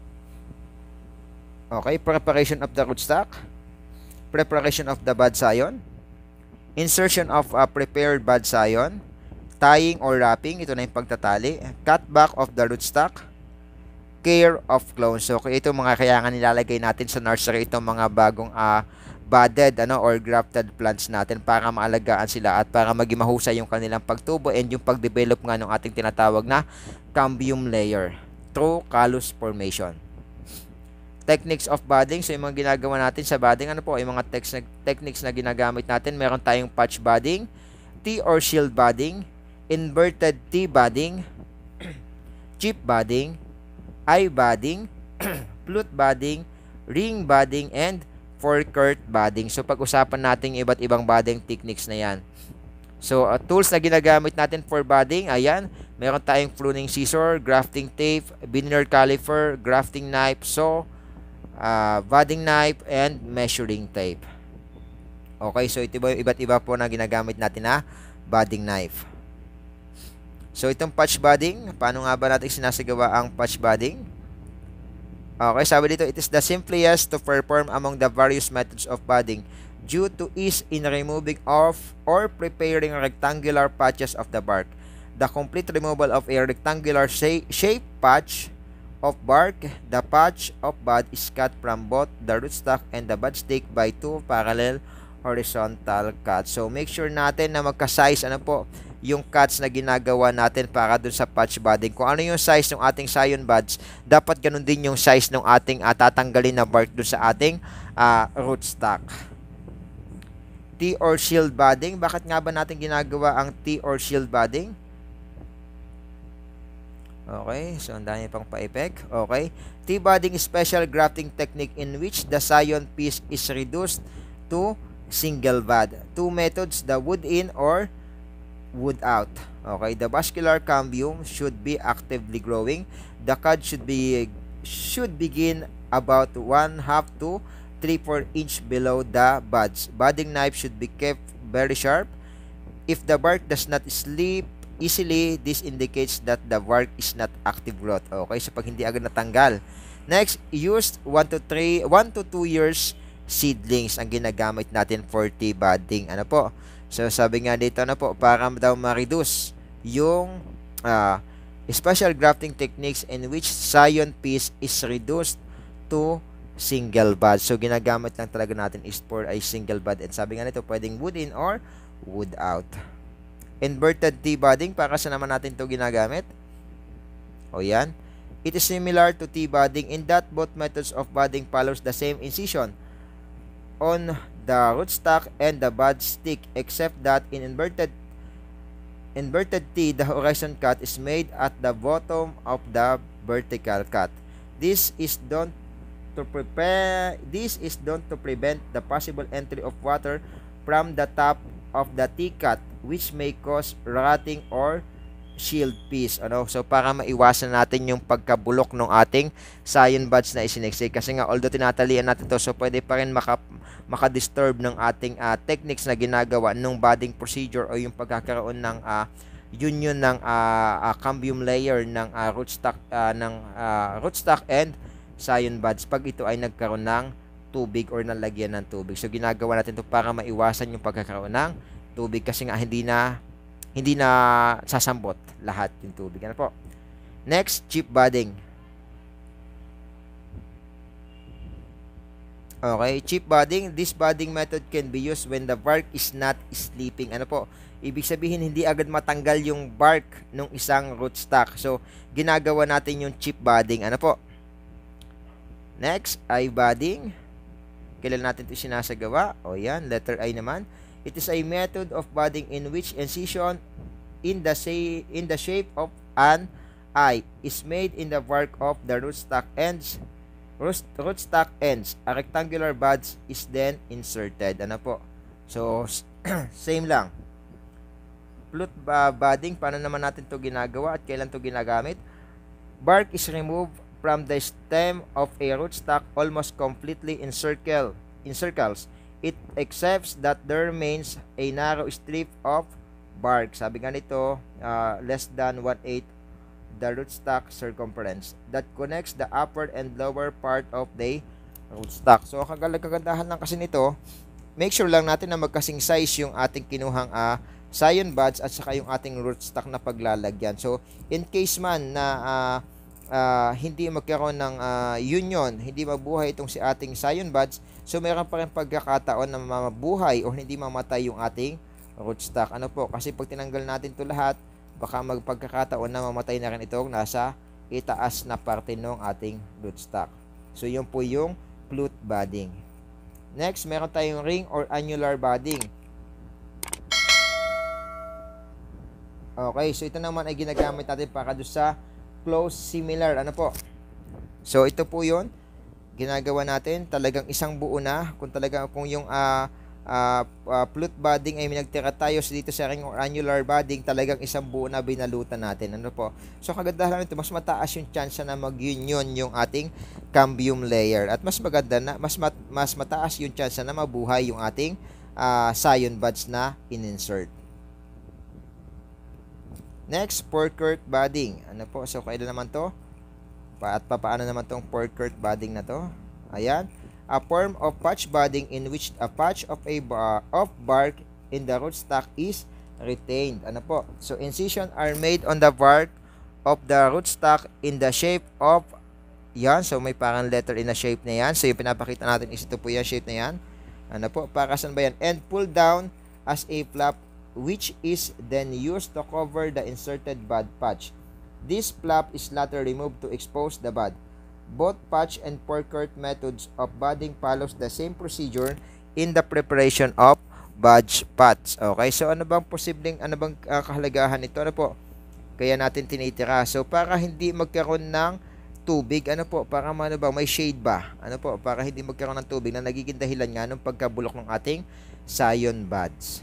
Okay, preparation of the rootstock, preparation of the bud scion, insertion of a prepared bud scion, tying or wrapping, ito na yung pagtatali, cutback of the rootstock, care of clones. So, ito mga kailangan nilalagay natin sa nursery, itong mga bagong budded or grafted plants natin para maalagaan sila at para maging mahusay yung kanilang pagtubo and yung pagdevelop nga ng ating tinatawag na cambium layer through callus formation. Techniques of budding. So, yung mga ginagawa natin sa budding, ano po, yung mga techniques na ginagamit natin, meron tayong patch budding, T or shield budding, inverted T budding, chip budding, eye budding, flute budding, ring budding, and forkert budding. So, pag-usapan natin yung iba't ibang budding techniques na yan. So, tools na ginagamit natin for budding, ayan, meron tayong pruning scissor, grafting tape, veneer caliper, grafting knife, saw, budding knife, and measuring tape. Okay, so ito ba yung iba't iba po na ginagamit natin na budding knife. So, itong patch budding, paano nga ba natin sinasagawa ang patch budding? Okay, sabi dito, it is the simplest to perform among the various methods of budding due to ease in removing off or preparing rectangular patches of the bark. The complete removal of a rectangular shape patch of bark, the patch of bud is cut from both the rootstock and the bud stick by two parallel horizontal cuts. So, make sure natin na magka-size, yung cuts na ginagawa natin para dun sa patch budding. Kung ano yung size ng ating scion buds, dapat ganun din yung size ng ating tatanggalin na bark dun sa ating rootstock. T or shield budding. Bakit nga ba natin ginagawa ang T or shield budding? Okay, so ang dami pang pa-effect. Okay. T budding is special grafting technique in which the scion piece is reduced to single bud. Two methods, the wood in or wood out. Okay, the vascular cambium should be actively growing. The cud should begin about 1/2 to 3/4 inch below the buds. Budding knife should be kept very sharp. If the bark does not slip easily, this indicates that the bark is not active growth. Okay, so pag hindi agad natanggal. Next, used 1 to 2 years seedlings ang ginagamit natin for tea budding. Ano po? So, sabi nga dito para daw ma-reduce yung special grafting techniques in which scion piece is reduced to single bud. So, ginagamit lang talaga natin is for a single bud. And sabi nga nito, pwedeng wood in or wood out. Inverted tea budding, para sa naman natin ito ginagamit? O yan. It is similar to tea budding in that both methods of budding follows the same incision on the rootstock and the bud stick, except that in inverted T, the horizon cut is made at the bottom of the vertical cut. This is done to prevent the possible entry of water from the top of the T cut, which may cause rotting or shield piece. So, para maiwasan natin yung pagkabulok ng ating scion buds na isiniksik. Kasi nga, although tinatalian natin to, so pwede pa rin makadisturb ng ating techniques na ginagawa ng budding procedure o yung pagkakaroon ng union ng cambium layer ng rootstock and scion buds pag ito ay nagkaroon ng tubig or nalagyan ng tubig. So, ginagawa natin to para maiwasan yung pagkakaroon ng tubig kasi nga hindi na sasambot lahat yung tubig. Ano po? Next, chip budding. Okay, chip budding. This budding method can be used when the bark is not sleeping. Ano po? Ibig sabihin, hindi agad matanggal yung bark ng isang rootstock. So, ginagawa natin yung chip budding. Ano po? Next, eye budding. Kailan natin ito sinasagawa? O yan, letter I naman. It is a method of budding in which incision in the shape of an eye is made in the bark of the rootstock ends. A rectangular bud is then inserted. Ano po? So, same lang. budding, paano naman natin to ginagawa at kailan to ginagamit? Bark is removed from the stem of a rootstock almost completely in circles. It accepts that there remains a narrow strip of bark. Sabi nga nito, less than 1/8 the rootstock circumference that connects the upper and lower part of the rootstock. So, kagandahan lang kasi nito, make sure lang natin na magkasing size yung ating kinuhang scion buds at saka yung ating rootstock na paglalagyan. So, in case man na hindi magkaroon ng union, hindi mabuhay itong si ating scion buds, so meron pa rin pagkakataon na mabuhay o hindi mamatay yung ating rootstock. Ano po? Kasi pag tinanggal natin ito lahat, baka magpagkakataon na mamatay na rin itong nasa itaas na parte ng ating rootstock. So, yun po yung flute budding. Next, meron tayong ring or annular budding. Okay, so ito naman ay ginagamit natin para doon sa close similar. Ano po? So, ito po yun. Ginagawa natin. Talagang isang buo na. Kung yung flute budding ay minagtira tayo dito sa ring or annular budding, talagang isang buo na binalutan natin. Ano po? So, kagandahan nito, mas mataas yung chance na mag-union yung ating cambium layer. At mas maganda na, mas mataas yung chance na mabuhay yung ating scion buds na in-insert. Next, forecourt budding. Ano po? So, kailan naman to? At paano naman tong forecourt budding na to? Ayan. A form of patch budding in which a patch of bark in the rootstock is retained. Ano po? So, incisions are made on the bark of the rootstock in the shape of yan. So, may parang letter in the shape na yan. So, yung pinapakita natin is ito po yung shape na yan. Ano po? Para saan ba yan? And pull down as a flap which is then used to cover the inserted bud patch. This flap is later removed to expose the bud. Both patch and forecourt methods of budding follows the same procedure in the preparation of budge pots. Okay, so ano bang kahalagahan nito? Ano po? Kaya natin tinitira. So, para hindi magkaroon ng tubig, ano po? Para may shade ba? Ano po? Para hindi magkaroon ng tubig na nagiging dahilan nga ng pagkabulok ng ating scion buds.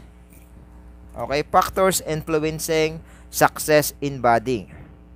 Okay, factors influencing success in budding.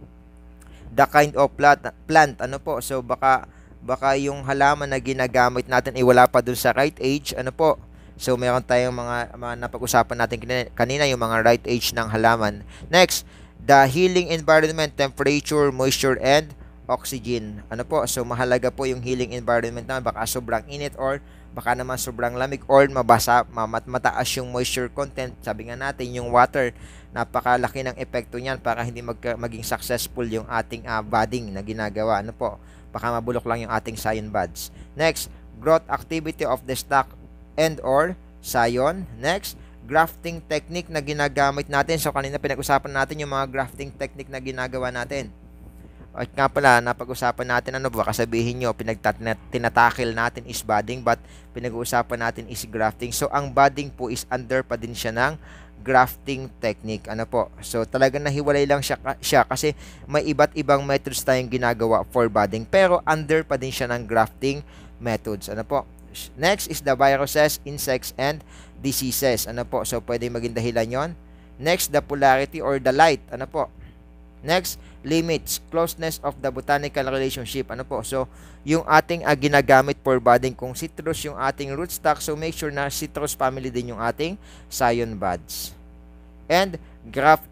The kind of plant, ano po? So, baka yung halaman na ginagamit natin ay wala pa dun sa right age, ano po? So, meron tayong mga napag-usapan natin kanina, yung mga right age ng halaman. Next, the healing environment, temperature, moisture, and oxygen. Ano po? So, mahalaga po yung healing environment naman. Baka sobrang init or baka naman sobrang lamig or mabasa, mataas yung moisture content. Sabi nga natin, yung water, napakalaki ng epekto niyan para hindi maging successful yung ating budding na ginagawa. Ano po? Baka mabulok lang yung ating scion buds. Next, growth activity of the stock and or scion. Next, grafting technique na ginagamit natin. So, kanina pinag-usapan natin yung mga grafting technique na ginagawa natin. At nga pala, napag-usapan natin, ano ba, kasabihin nyo, tinatakil natin is budding, but pinag-uusapan natin is grafting. So, ang budding po is under pa din siya ng grafting technique. Ano po? So, talagang nahiwalay lang siya kasi may iba't ibang methods tayong ginagawa for budding, pero under pa din siya ng grafting methods. Ano po? Next is the viruses, insects, and diseases. Ano po? So, pwede maging dahilan yon. Next, the polarity or the light. Ano po? Next, limits, closeness of the botanical relationship. Ano po? So, yung ating ginagamit for budding, kung citrus yung ating rootstock, so make sure na citrus family din yung ating scion buds. And graft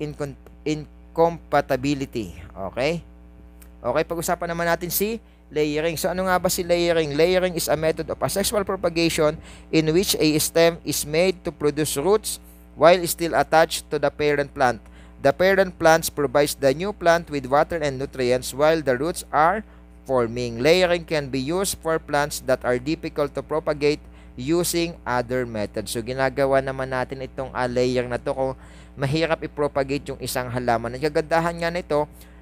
incompatibility. Okay? Okay, pag-usapan naman natin si layering. So, ano nga ba si layering? Layering is a method of asexual propagation in which a stem is made to produce roots while still attached to the parent plant. The parent plants provides the new plant with water and nutrients while the roots are forming. Layering can be used for plants that are difficult to propagate using other methods. So, ginagawa naman natin itong layer na to kung mahirap i-propagate yung isang halaman. Ang kagandahan nga nito,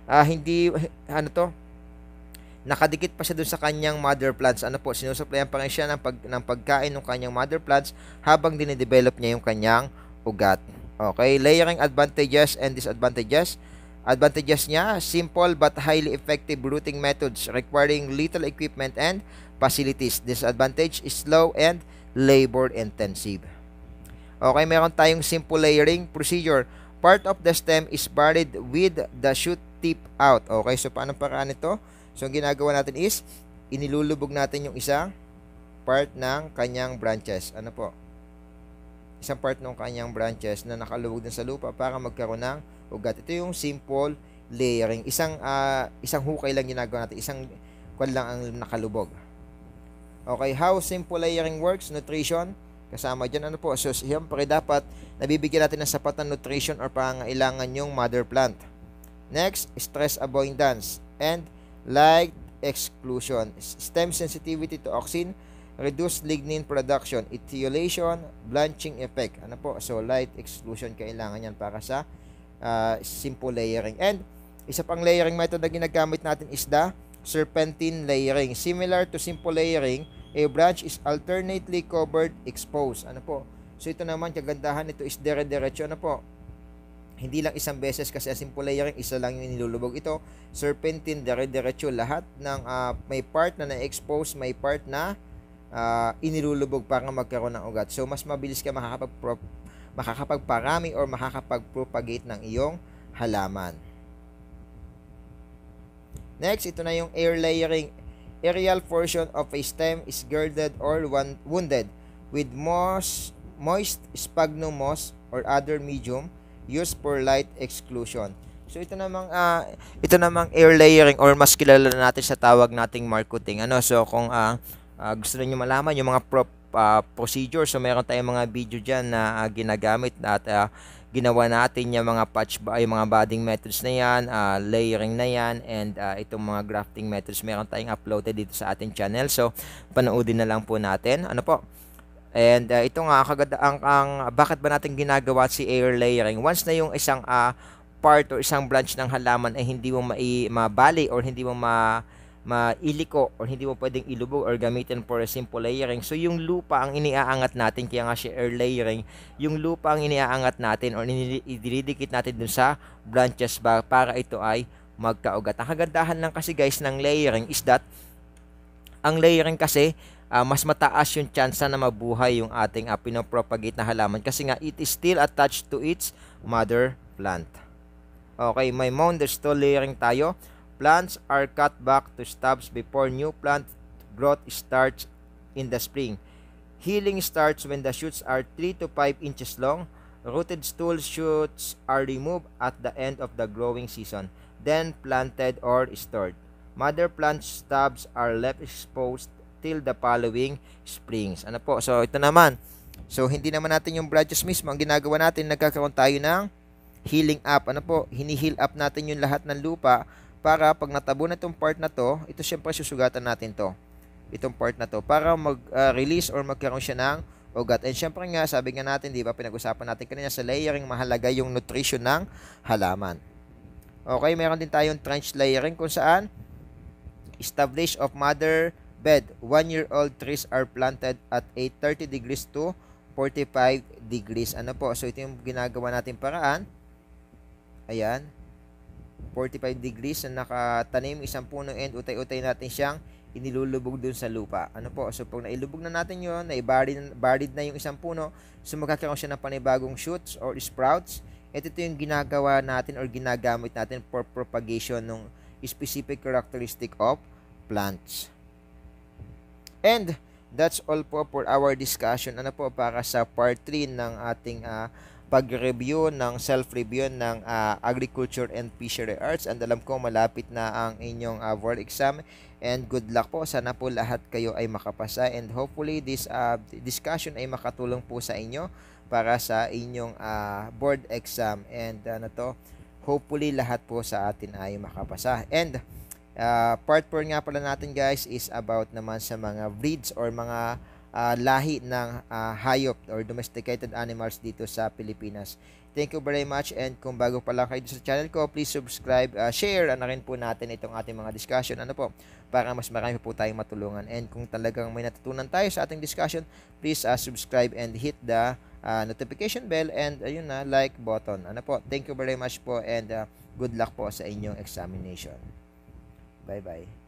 nakadikit pa siya dun sa kanyang mother plants. Ano po, sinusuplayan pa rin siya ng pagkain ng kanyang mother plants habang dinidevelop niya yung kanyang ugat. Okay, layering advantages and disadvantages. Advantages niya, simple but highly effective rooting methods requiring little equipment and facilities. Disadvantage is slow and labor intensive. Okay, meron tayong simple layering procedure. part of the stem is buried with the shoot tip out. Okay, so paano paraan ito? So, ang ginagawa natin is, inilulubog natin yung isang part ng kanyang branches. Ano po? Isang part ng kanyang branches na nakalubog din sa lupa para magkaroon ng ugat. Ito yung simple layering. Isang hukay lang ginagawa natin. Isang kwan lang ang nakalubog. Okay, how simple layering works? Nutrition. Kasama dyan, ano po? So, siyempre dapat nabibigyan natin ng sapat na nutrition or pangailangan yung mother plant. Next, stress avoidance and light exclusion. Stem sensitivity to auxin, reduced lignin production, etiolation, blanching effect. Ano po? So, light exclusion kailangan yan para sa simple layering. And, isa pang layering method na ginagamit natin is the serpentine layering. Similar to simple layering, a branch is alternately covered, exposed. Ano po? So, ito naman, kagandahan nito is dire-diretso. Ano po? Hindi lang isang beses kasi ang simple layering, isa lang yung nilulubog. Ito, serpentine, dire-diretso. Lahat ng may part na na-expose, may part na inilulubog para magkaroon ng ugat. So, mas mabilis ka makakapagparami or makakapag-propagate ng iyong halaman. Next, ito na yung air layering. Aerial portion of a stem is girded or wounded with moist sphagnum moss or other medium used for light exclusion. So ito namang air layering or mas kilala natin sa tawag nating marketing. So kung gusto niyo malaman yung mga procedure, so meron tayong mga video diyan na ginagamit at ginawa natin yung mga yung mga budding methods na yan, layering na yan, and itong mga grafting methods meron tayong uploaded dito sa ating channel. So, panoodin na lang po natin. Ano po? And ito nga, bakit ba natin ginagawa si air layering? Once na yung isang part or isang branch ng halaman ay hindi mo mabali or hindi mo mailiko or hindi mo pwedeng ilubog or gamitin for a simple layering. So, yung lupa ang iniaangat natin, kaya nga siya air layering, yung lupa ang iniaangat natin or ididikit natin dun sa branches para ito ay magkaugat. Ang kagandahan lang kasi guys ng layering is that ang layering kasi mas mataas yung chance na mabuhay yung ating pinopropagate na halaman kasi nga it is still attached to its mother plant. Okay, may mound-stall layering tayo. Plants are cut back to stubs before new plant growth starts in the spring. Healing starts when the shoots are 3 to 5 inches long. Rooted stool shoots are removed at the end of the growing season, then planted or stored. Mother plant stubs are left exposed till the following springs. Ano po? So, ito naman. So, hindi naman natin yung branches mismo. Ang ginagawa natin, nagkakaroon tayo ng healing up. Ano po? Hini-heal up natin yung lahat ng lupa para pag natabo na itong part na to, ito syempre susugatan natin to. Itong part na to para mag-release or magkaroon siya ng ugat. And syempre nga, sabi nga natin, di ba, pinag-usapan natin kanina sa layering, mahalaga yung nutrition ng halaman. Okay, meron din tayong trench layering kung saan establish of mother bed. 1-year-old trees are planted at a 30 degrees to 45 degrees. Ano po? So, ito yung ginagawa natin paraan. Ayan. 45 degrees na nakatanim isang puno and utay-utay natin siyang inilulubog dun sa lupa. Ano po? So, pag nailubog na natin yun, buried na yung isang puno, so magkakaroon siya ng panibagong shoots or sprouts. Ito yung ginagawa natin or ginagamit natin for propagation ng specific characteristic of plants. And that's all po for our discussion. Ano po para sa part 3 ng ating pag-review ng self-review ng agriculture and fishery arts. And alam ko malapit na ang inyong board exam and good luck po. Sana po lahat kayo ay makapasa and hopefully this discussion ay makatulong po sa inyo para sa inyong board exam and hopefully lahat po sa atin ay makapasa. And part 4 nga pala natin guys is about naman sa mga breeds or mga lahi ng hayop or domesticated animals dito sa Pilipinas. Thank you very much and kung bago pa lang kayo sa channel ko, please subscribe, share na rin po natin itong ating mga discussion para mas marami po tayong matulungan. And kung talagang may natutunan tayo sa ating discussion, please subscribe and hit the notification bell and like button. Thank you very much po and good luck po sa inyong examination. Bye-bye.